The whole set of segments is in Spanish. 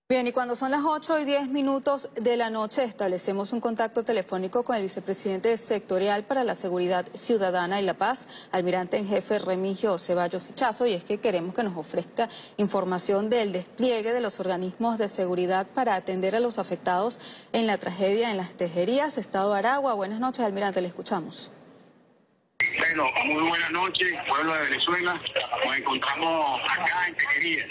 Bien, y cuando son las 8:10 de la noche, establecemos un contacto telefónico con el vicepresidente sectorial para la Seguridad Ciudadana y la Paz, almirante en jefe Remigio Ceballos Ichazo, y es que queremos que nos ofrezca información del despliegue de los organismos de seguridad para atender a los afectados en la tragedia en Las Tejerías, Estado de Aragua. Buenas noches, almirante, le escuchamos. Bueno, muy buenas noches, pueblo de Venezuela. Nos encontramos acá en Tejerías.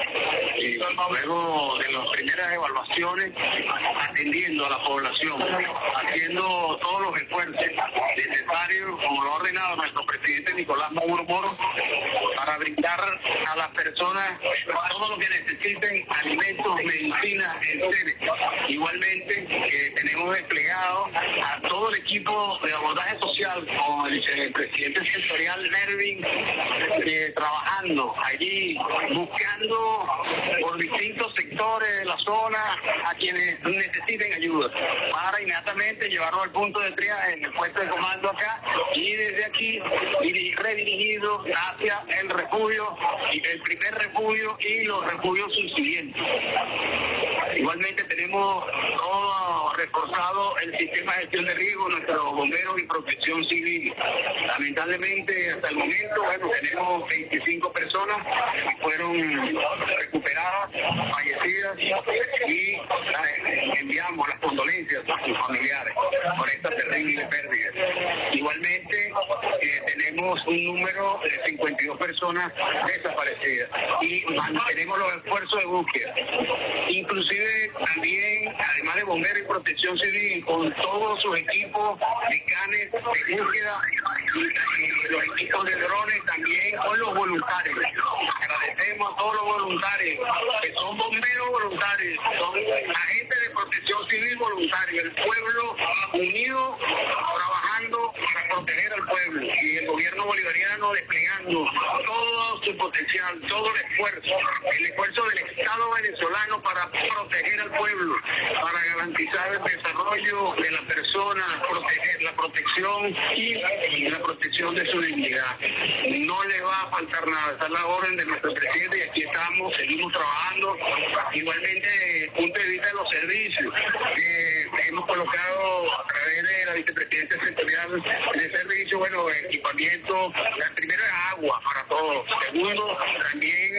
Luego de las primeras evaluaciones, atendiendo a la población, haciendo todos los esfuerzos necesarios, como lo ha ordenado nuestro presidente Nicolás Maduro Moro, para brindar a las personas todo lo que necesiten, alimentos, medicinas, etc. Igualmente, tenemos desplegado a todo el equipo de abordaje social, con el presidente sectorial Nervin, trabajando allí, buscando por distintos sectores de la zona a quienes necesiten ayuda, para inmediatamente llevarlo al punto de triaje en el puesto de comando acá, y desde aquí redirigido hacia el refugio, el primer refugio y los refugios subsiguientes. Igualmente tenemos todo reforzado el sistema de gestión de riesgo, nuestros bomberos y protección civil. Lamentablemente hasta el momento, tenemos 25 personas que fueron recuperadas, fallecidas, y enviamos las condolencias a sus familiares por esta terrible pérdida. Igualmente tenemos un número de 52 personas desaparecidas y mantenemos los esfuerzos de búsqueda. Inclusive también, además de bomberos y protección civil, con todos sus equipos de canes de búsqueda y los equipos de drones, también con los voluntarios. Agradecemos a todos los voluntarios, que son bomberos voluntarios, son agentes de protección civil voluntarios, el pueblo unido trabajando para proteger al pueblo, y el gobierno bolivariano desplegando todo su potencial, todo el esfuerzo del Estado venezolano para proteger al pueblo, para garantizar el desarrollo de la persona, proteger la protección y la protección de su dignidad. No le va a faltar nada, esa es la orden de nuestro presidente, y aquí estamos, seguimos trabajando. Igualmente, desde el punto de vista de los servicios, hemos colocado a través de la vicepresidencia sectorial de servicio, equipamiento. La primera es agua para todos. Segundo, también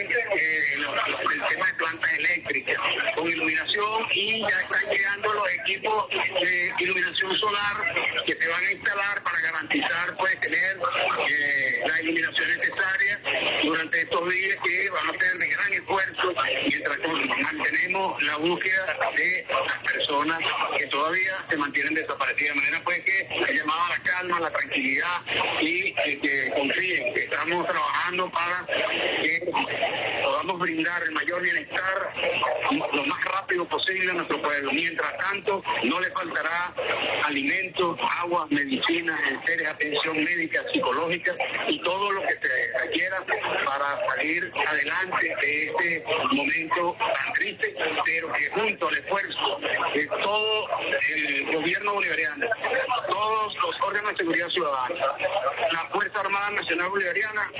el tema de plantas eléctricas con iluminación, y ya están llegando los equipos de iluminación solar que se van a instalar para garantizar tener la iluminación necesaria durante estos días, que van a ser de gran esfuerzo mientras mantenemos la búsqueda de las personas que todavía se mantienen desaparecidas. De manera que he llamado a la calma, a la tranquilidad, y que confíen que estamos trabajando para que podamos brindar el mayor bienestar lo más rápido posible a nuestro pueblo. Mientras tanto, no le faltará alimentos, agua, medicinas, enseres, atención médica, psicológica y todo lo que se requiera para salir adelante de este momento tan triste, pero que junto al esfuerzo de todo el gobierno bolivariano, todos los órganos de seguridad ciudadana, la Fuerza Armada Nacional Bolivariana,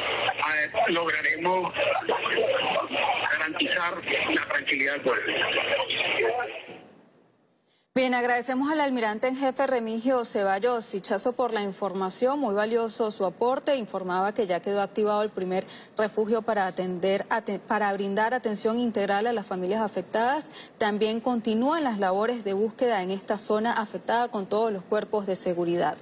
lograremos garantizar la tranquilidad del pueblo. Bien, agradecemos al almirante en jefe Remigio Ceballos Ichazo por la información, muy valioso su aporte. Informaba que ya quedó activado el primer refugio para brindar atención integral a las familias afectadas. También continúan las labores de búsqueda en esta zona afectada con todos los cuerpos de seguridad.